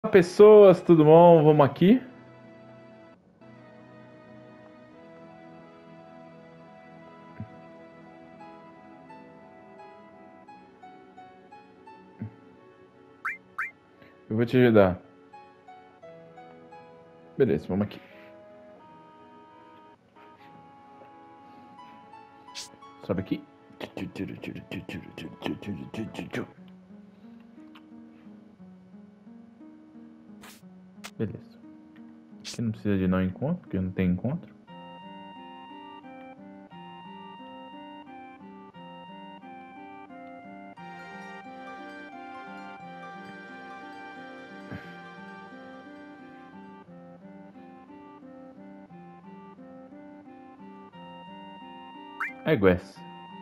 Olá pessoas, tudo bom? Vamos aqui? Eu vou te ajudar. Beleza, vamos aqui. Sobe aqui. Beleza. Aqui não precisa de não encontro, porque não tem encontro. Aí, Guess.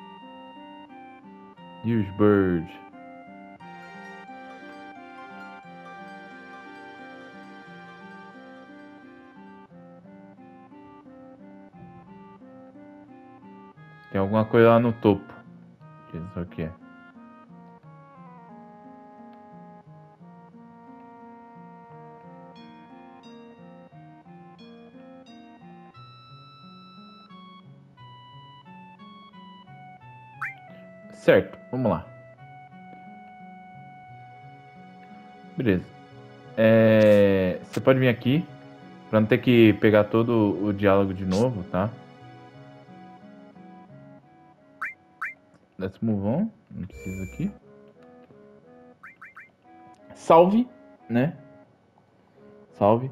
Use bird. Tem alguma coisa lá no topo. Não sei o que é. Certo, vamos lá. Beleza. Você pode vir aqui pra não ter que pegar todo o diálogo de novo, tá? Let's move on. Não precisa aqui. Salve, né? Salve.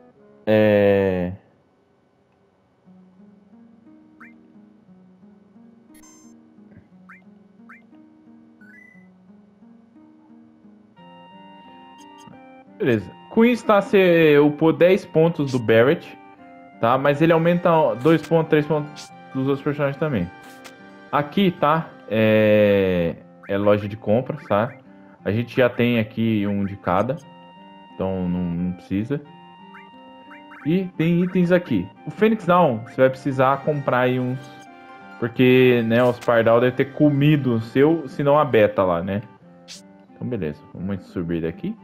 Beleza. Com isso, tá? Você upou 10 pontos do Barrett, tá? Mas ele aumenta 2 pontos, 3 pontos dos outros personagens também. Aqui, tá? É loja de compras, tá? A gente já tem aqui um de cada, então não precisa. E tem itens aqui. O Phoenix Down, você vai precisar comprar aí uns. Porque, né, os Pardal deve ter comido o seu, se não a beta lá, né? Então, beleza. Vamos subir daqui.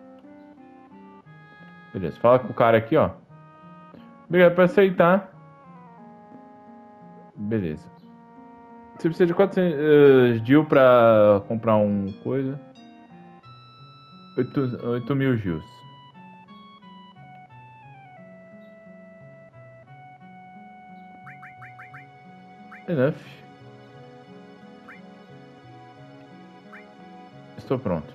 Beleza. Fala com o cara aqui, ó. Obrigado por aceitar. Beleza. Você precisa de 400 Gil pra comprar um coisa. 8 mil Gils. Enough. Estou pronto.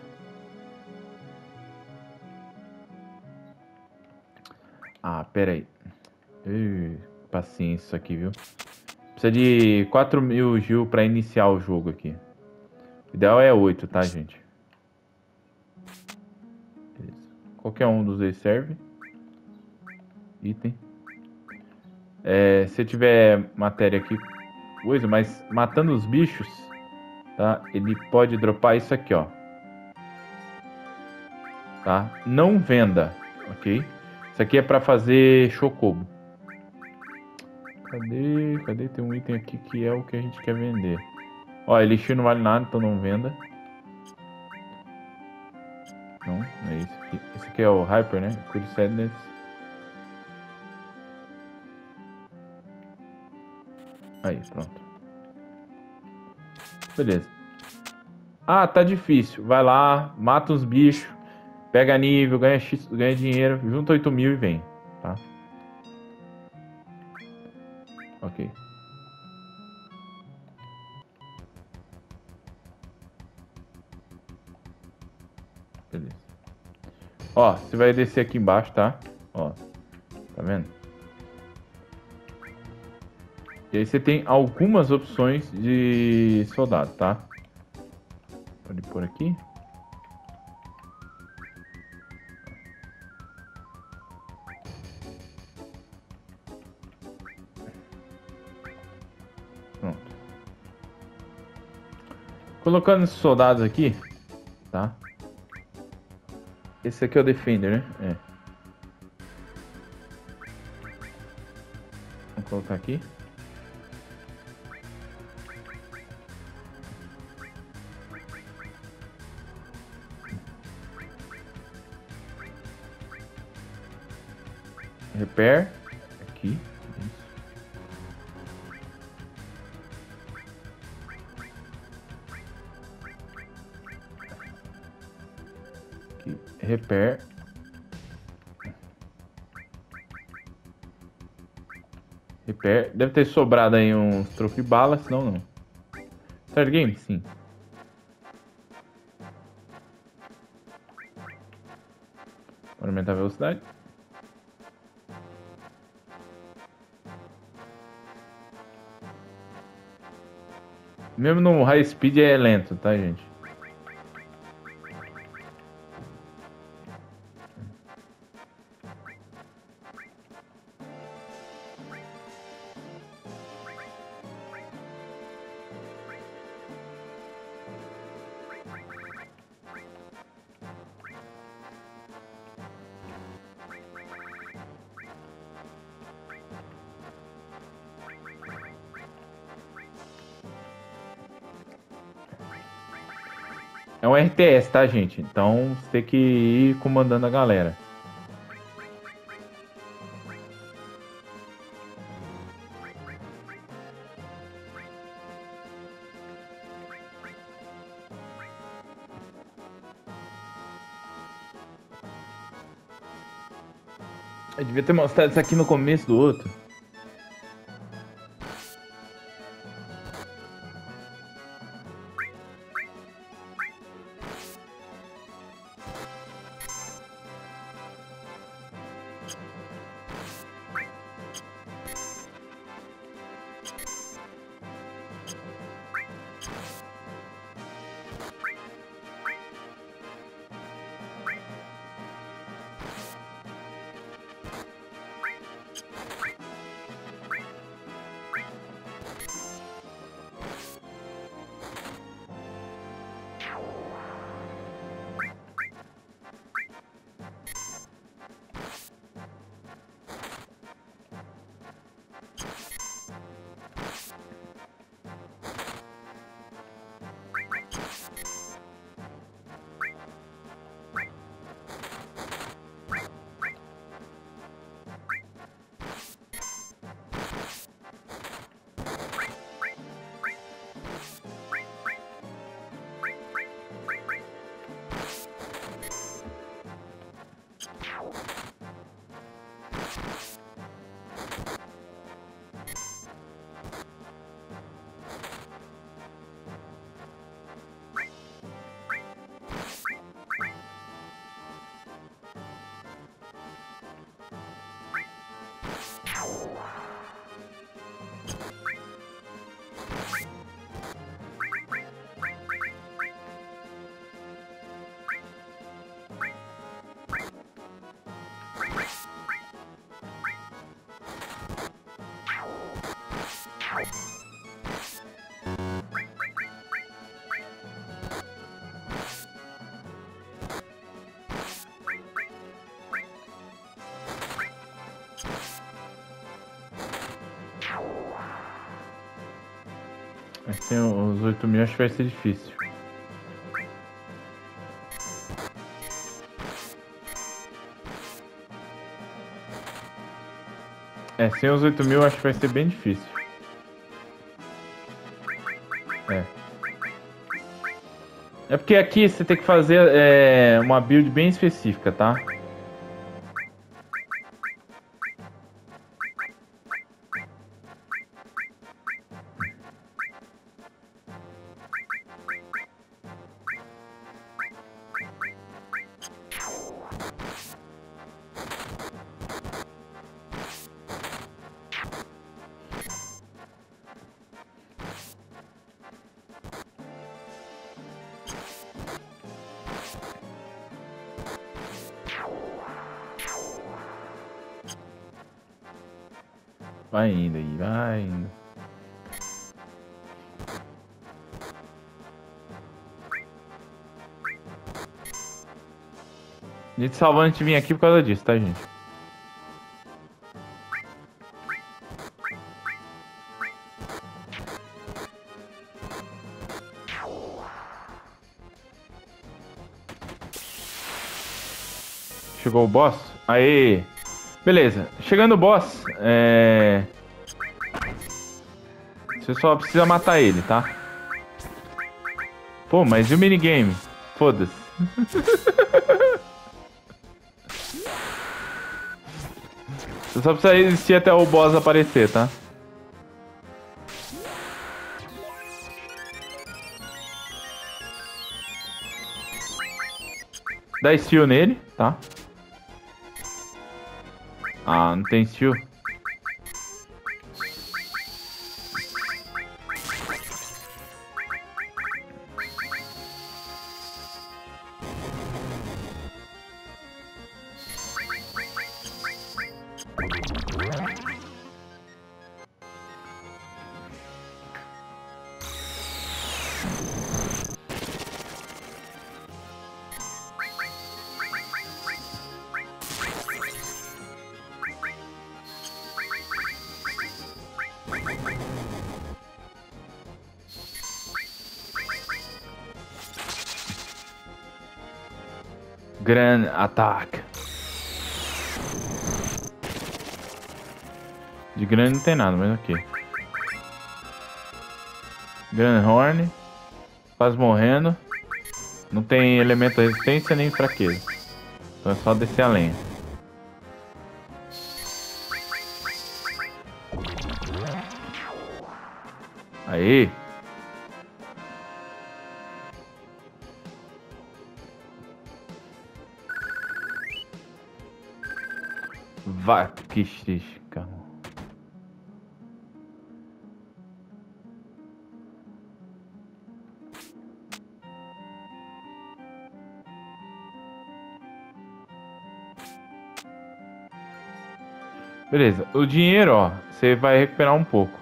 Ah, pera aí. Paciência isso aqui, viu? Precisa de 4 mil Gil pra iniciar o jogo aqui. O ideal é 8, tá, gente? Beleza. Qualquer um dos dois serve. Item. Se tiver matéria aqui, coisa, mas matando os bichos, tá? Ele pode dropar isso aqui, ó. Tá? Não venda, ok? Isso aqui é pra fazer chocobo. Cadê? Tem um item aqui que é o que a gente quer vender. Ó, elixir não vale nada, então não venda. Não é esse aqui. Esse aqui é o Hyper, né? Cure Sadness. Aí, pronto. Beleza. Ah, tá difícil. Vai lá, mata uns bichos, pega nível, ganha X, ganha dinheiro, junta 8 mil e vem, tá? Ok. Beleza. Ó, você vai descer aqui embaixo, tá? Ó, tá vendo? E aí você tem algumas opções de soldado, tá? Pode pôr aqui. Pronto. Colocando esses soldados aqui, tá? Esse aqui é o Defender, né? Vamos colocar aqui. Repair. Aqui. Aqui. Repair. Repair. Deve ter sobrado aí uns trophy bala, senão não. Start game? Sim. Aumentar a velocidade. Mesmo no high speed é lento, tá, gente? É um RTS, tá, gente? Então você tem que ir comandando a galera. Eu devia ter mostrado isso aqui no começo do outro. Mas tem os 8.000, acho que vai ser difícil. Sem os 8.000, acho que vai ser bem difícil. É porque aqui você tem que fazer uma build bem específica, tá? Vai indo aí, vai indo. A gente salvando a gente vir aqui por causa disso, tá, gente? Chegou o boss? Aê! Beleza. Chegando o boss, você só precisa matar ele, tá? Pô, mas e o minigame? Foda-se. Você só precisa resistir até o boss aparecer, tá? Dá steel nele, tá? Ah, não tem steel. Grand Attack. De grande não tem nada, mas ok. Grand Horn. Quase morrendo. Não tem elemento resistência nem fraqueza. Então é só descer a lenha. Aí. Vakishka. Beleza. O dinheiro, ó, você vai recuperar um pouco.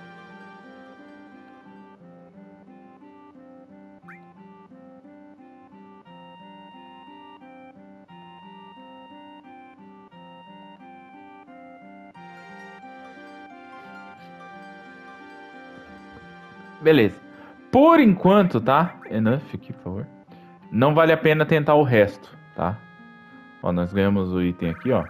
Beleza. Por enquanto, tá? Enough aqui, por favor. Não vale a pena tentar o resto, tá? Ó, nós ganhamos o item aqui, ó.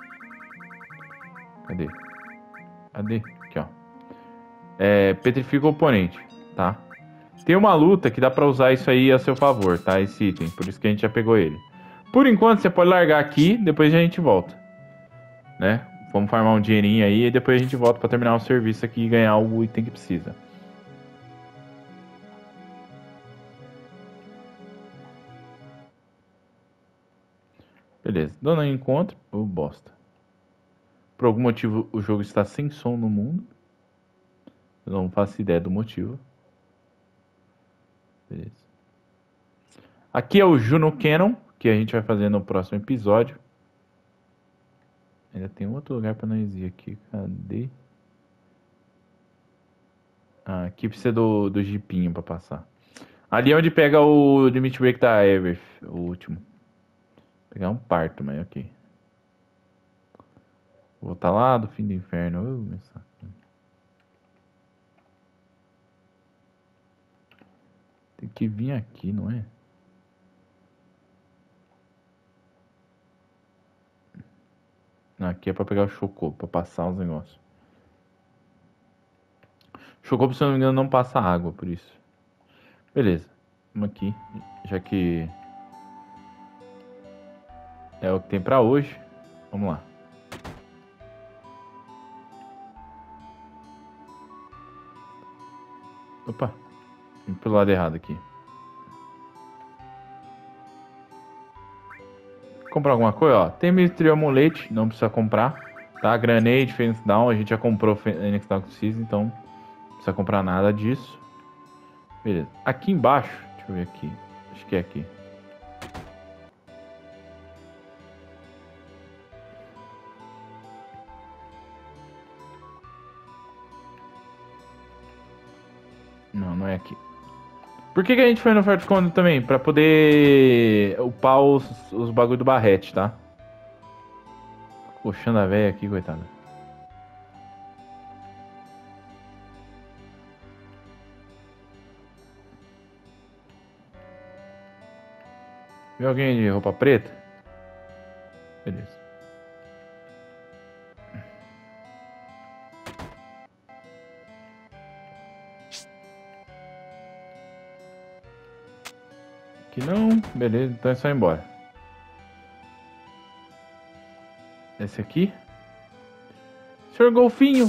Cadê? Cadê? Aqui, ó. Petrifica o oponente, tá? Tem uma luta que dá pra usar isso aí a seu favor, tá? Esse item, por isso que a gente já pegou ele. Por enquanto, você pode largar aqui, depois a gente volta, né? Vamos farmar um dinheirinho aí e depois a gente volta pra terminar o serviço aqui e ganhar o item que precisa. Beleza, dando um encontro, bosta. Por algum motivo o jogo está sem som no mundo. Eu não faço ideia do motivo. Beleza. Aqui é o Juno Cannon, que a gente vai fazer no próximo episódio. Ainda tem outro lugar para nós ir aqui. Cadê? Ah, aqui precisa do jipinho para passar. Ali é onde pega o Limit Break da Aerith, o último. Vou pegar um parto, mas ok. Vou voltar lá do fim do inferno. Meu saco. Tem que vir aqui, não é? Não, aqui é pra pegar o Chocobo, pra passar os negócios. Chocobo, se eu não me engano, não passa água, por isso. Beleza. Vamos aqui, já que é o que tem pra hoje. Vamos lá. Opa, vim pelo lado errado aqui. Comprar alguma coisa, ó. Tem Mystery Amulet, não precisa comprar. Tá? Grenade, Phoenix Down, a gente já comprou Phoenix Down com Season, então não precisa comprar nada disso. Beleza. Aqui embaixo, deixa eu ver aqui. Acho que é aqui. Não, não é aqui. Por que a gente foi no Fort Conde também? Pra poder upar os bagulho do Barrete, tá? Coxando a velha aqui, coitada. Viu alguém de roupa preta? Beleza. Aqui não. Beleza, então é só ir embora. Esse aqui. Senhor Golfinho.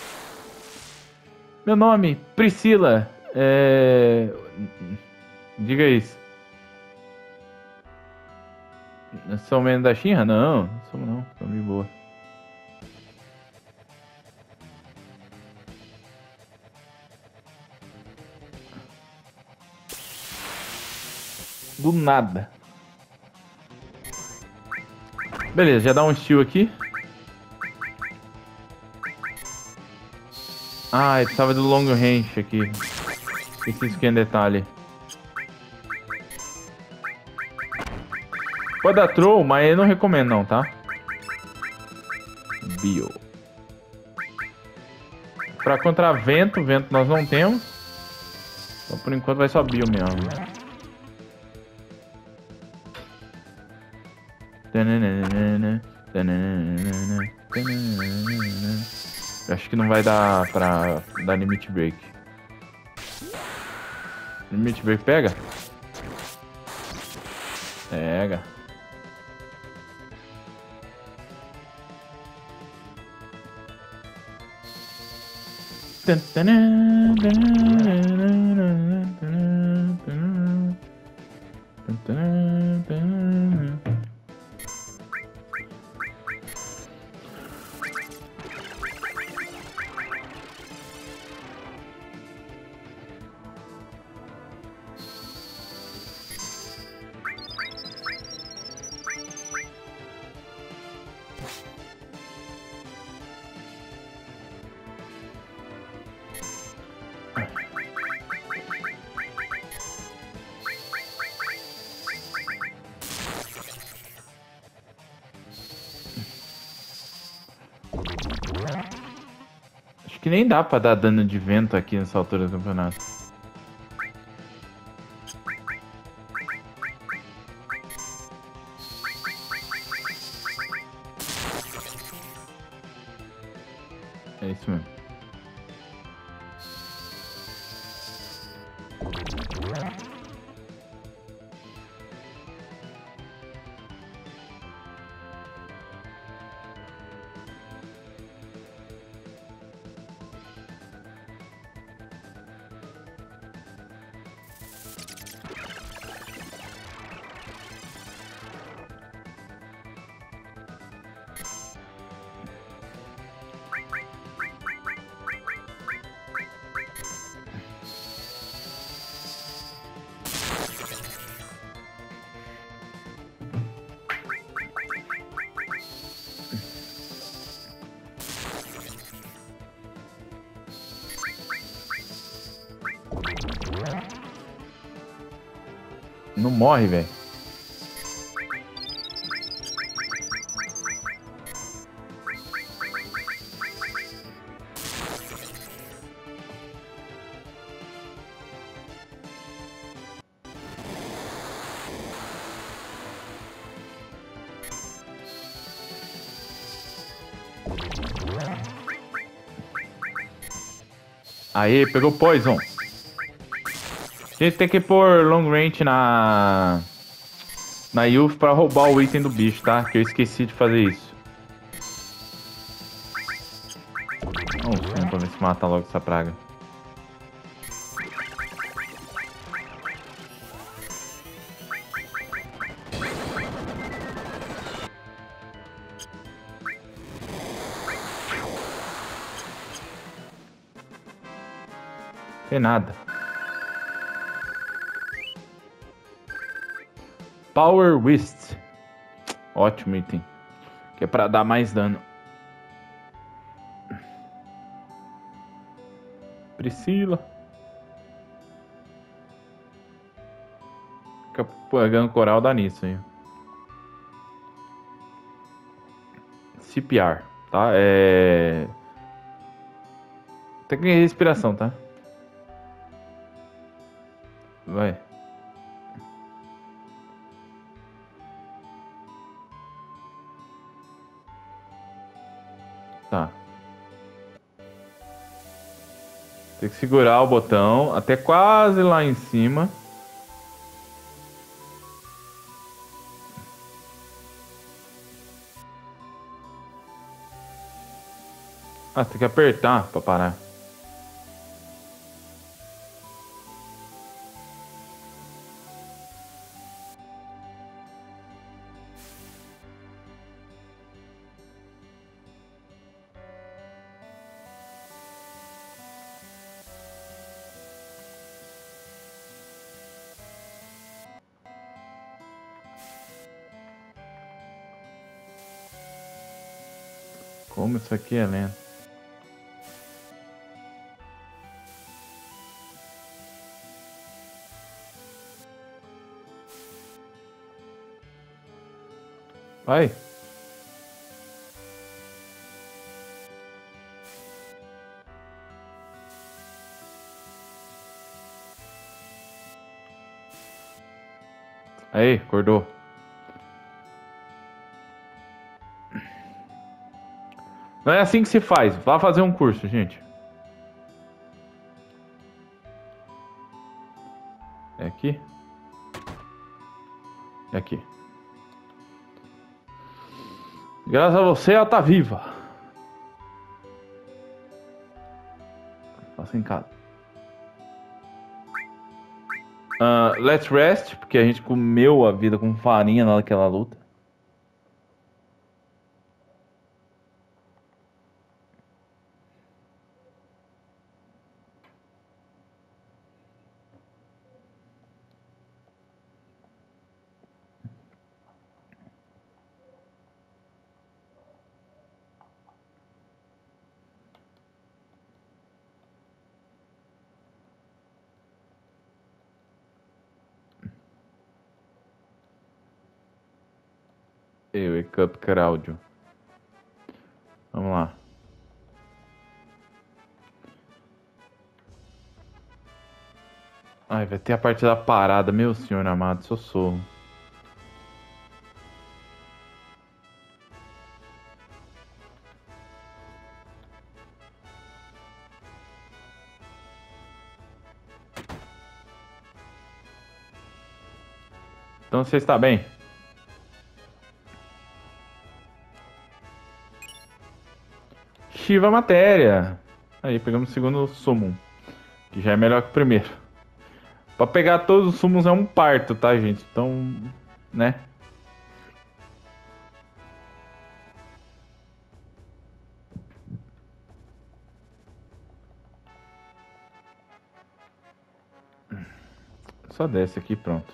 Meu nome, Priscila. Diga isso. São menos da Xinra? Não, não somos não. Estamos de boa. Do nada. Beleza, já dá um estilo aqui. Ah, eu precisava do long range aqui. Esqueci que é detalhe. Pode dar troll, mas eu não recomendo não, tá? Bio. Pra contra vento nós não temos. Então por enquanto vai só bio mesmo. Eu acho que não vai dar pra dar limit break. Limit break pega? Pega. Acho que nem dá pra dar dano de vento aqui nessa altura do campeonato. É isso mesmo. Não morre, velho. Aê, pegou Poison. A gente tem que pôr long range na Youth pra roubar o item do bicho, tá? Que eu esqueci de fazer isso. Vamos sim, pra ver se mata logo essa praga. Tem nada. Power Wrist. Ótimo item. Que é pra dar mais dano. Priscila. Fica pegando coral, dá nisso aí. CPR, tá? Tem que respiração, tá? Vai. Tá. Tem que segurar o botão até quase lá em cima. Ah, tem que apertar pra parar. Como isso aqui é lento. Vai. Aí, acordou. Não é assim que se faz. Vá fazer um curso, gente. É aqui? É aqui. Graças a você, ela tá viva. Passa em casa. Let's rest, porque a gente comeu a vida com farinha naquela luta. Eu e Cup Claudio. Vamos lá. Ai, vai ter a parte da parada, meu senhor amado, socorro. Então você está bem? Shiva Matéria. Aí, pegamos o segundo summon. Que já é melhor que o primeiro. Pra pegar todos os summons é um parto, tá, gente? Então, né? Só desce aqui, pronto.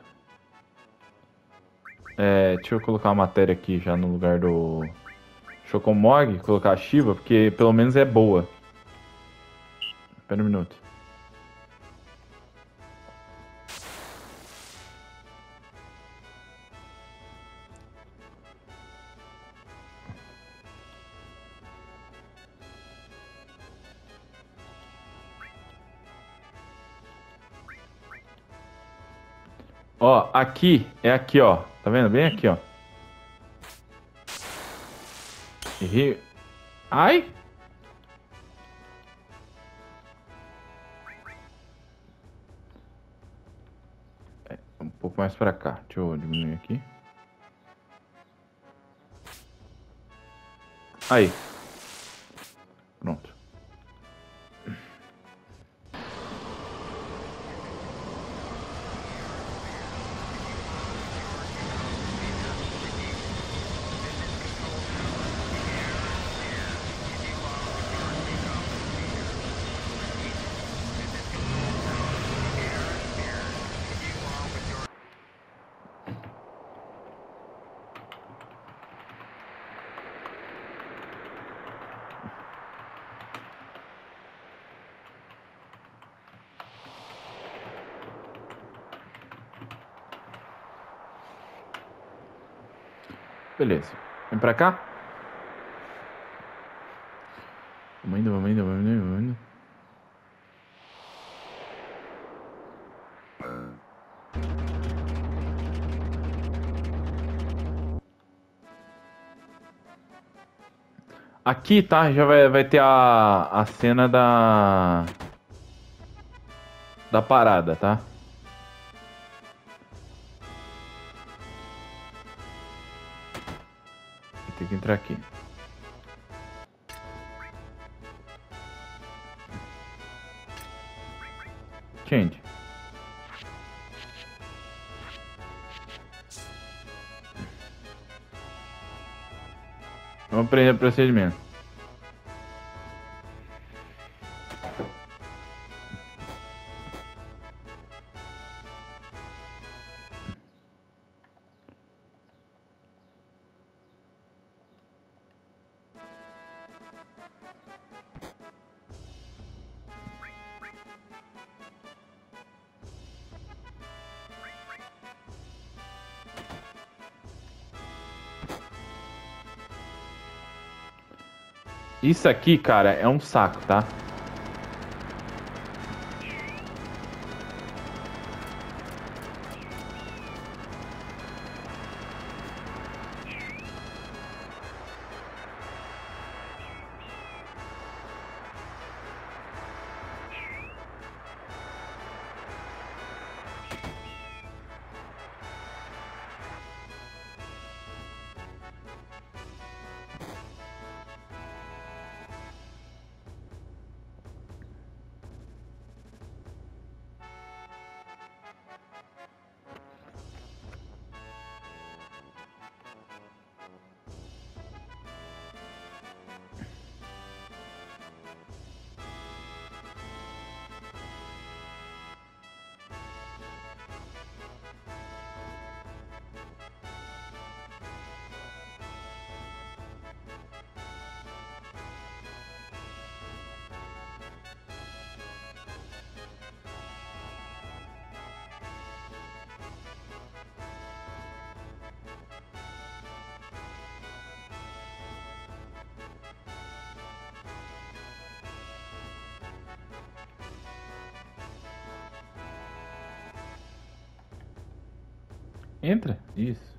Deixa eu colocar a matéria aqui já no lugar do Chocomog, colocar a Shiva, porque pelo menos é boa. Espera um minuto. Ó, aqui, é aqui, ó. Tá vendo? Bem aqui, ó. Errei. Ai! Um pouco mais pra cá. Deixa eu diminuir aqui. Aí. Pronto. Beleza. Vem pra cá. Vamos indo, vamos indo, vamos indo, vamos indo. Aqui, tá? Já vai ter a cena da parada, tá? Tem que entrar aqui. enchente. Vamos aprender o procedimento. Isso aqui, cara, é um saco, tá? Entra. Isso.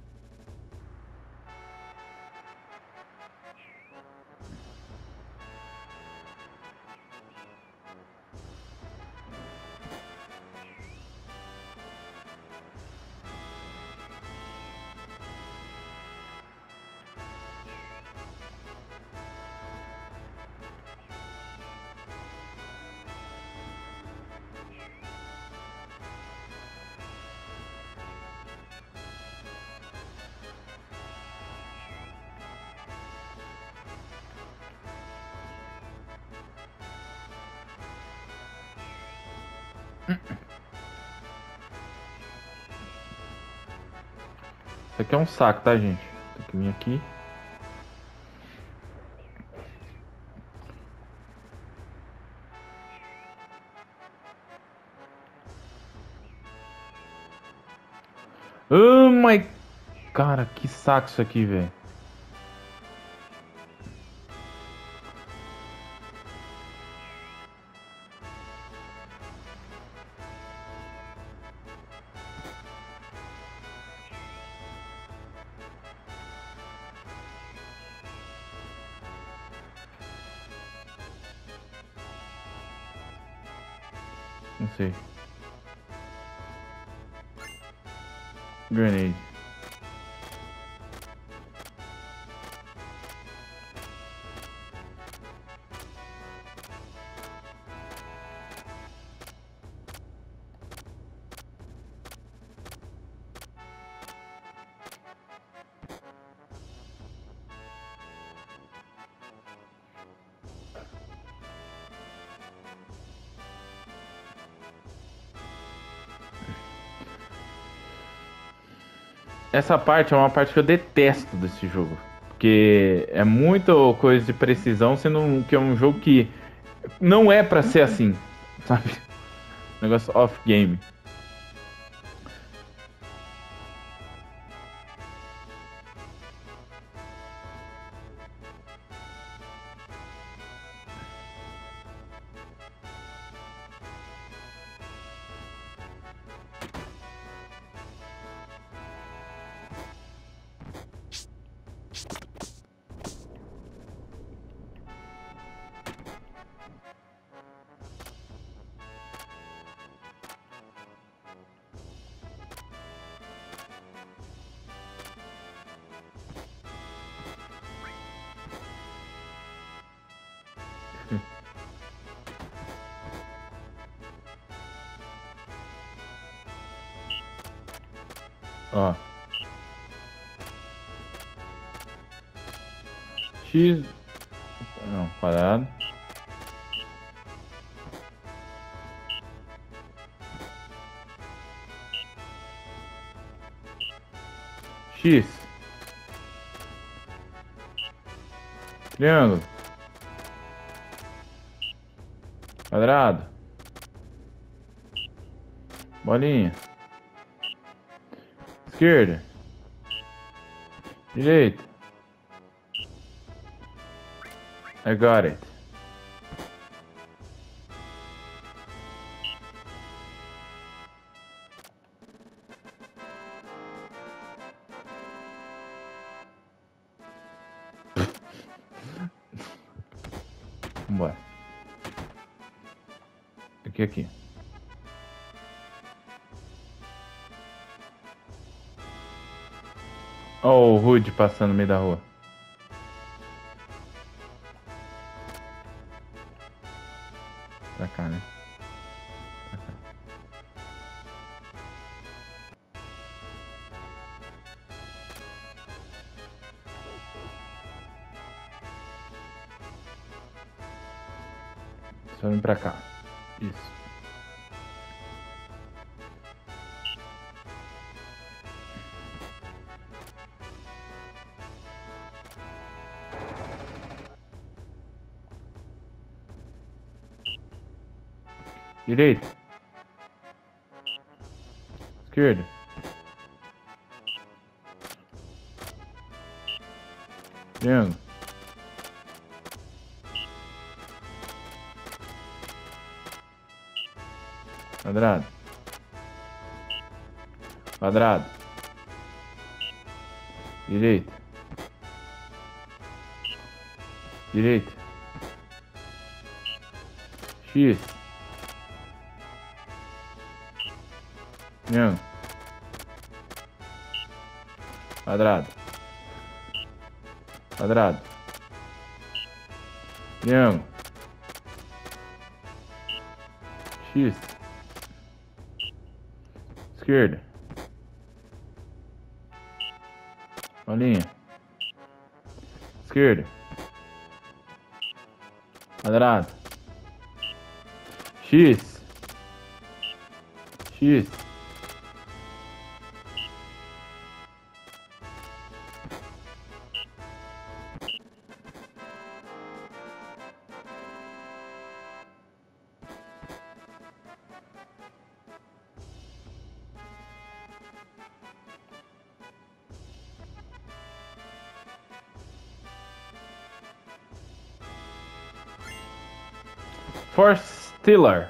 Isso aqui é um saco, tá, gente? Tem que vir aqui. Oh my... Cara, que saco isso aqui, velho. Não sei. Grenade. Essa parte é uma parte que eu detesto desse jogo. Porque é muita coisa de precisão, sendo que é um jogo que não é pra ser assim, sabe? Negócio off-game. Ó. X. Não, quadrado. X. Triângulo. Quadrado. Bolinha. Esquerda. Direita. I got it. Vambora. Aqui. Ó o Rude passando no meio da rua. Pra cá, né? Pra cá. Só vem pra cá. Isso. Direita. Esquerda. Triângulo. Quadrado. Quadrado. Direita. Direita. X. Triângulo. Quadrado. Quadrado. Triângulo. X. Esquerda. Bolinha. Esquerda. Quadrado. X. X. Force Stealer.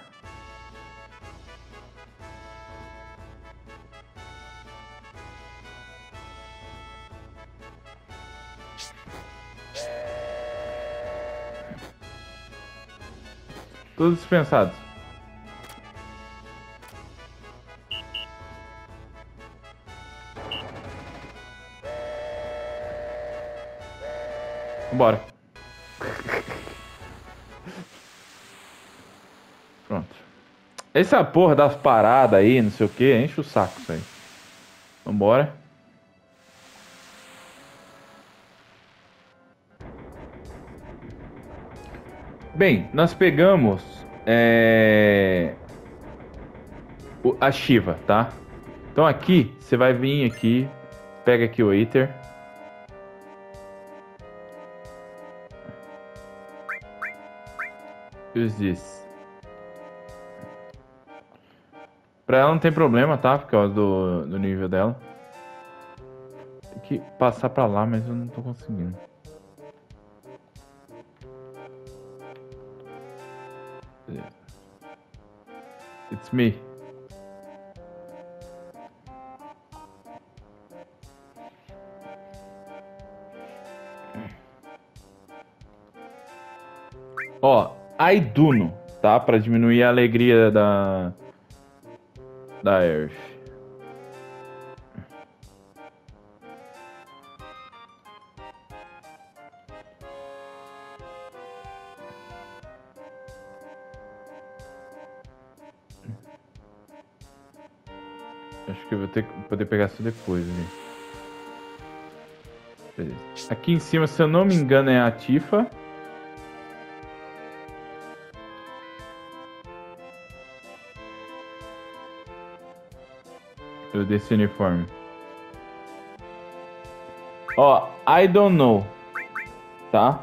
Todos dispensados. Vambora. Pronto. Essa porra das paradas aí, não sei o que, enche o saco isso aí. Vambora. Bem, nós pegamos a Shiva, tá? Então aqui, você vai vir aqui, pega aqui o Aether. Use this. Pra ela não tem problema, tá? Por causa do nível dela. Tem que passar pra lá, mas eu não tô conseguindo. It's me. Ó, Aiduno, tá? Pra diminuir a alegria da Earth. Acho que eu vou ter que poder pegar isso depois, ali. Beleza. Aqui em cima, se eu não me engano, é a Tifa. Desse uniforme. Ó, I don't know. Tá?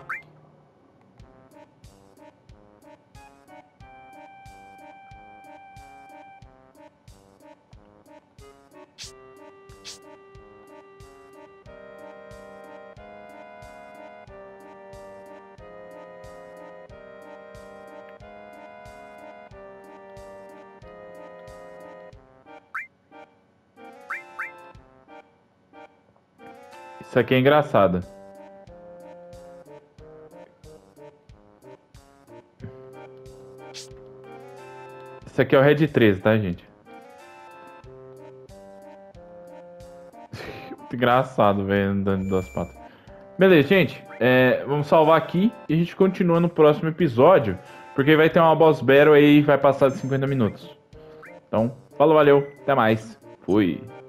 Isso aqui é engraçado. Isso aqui é o Red 13, tá, gente? Muito engraçado, velho, andando de duas patas. Beleza, gente. Vamos salvar aqui e a gente continua no próximo episódio. Porque vai ter uma boss battle aí e vai passar de 50 minutos. Então, falou, valeu, até mais. Fui.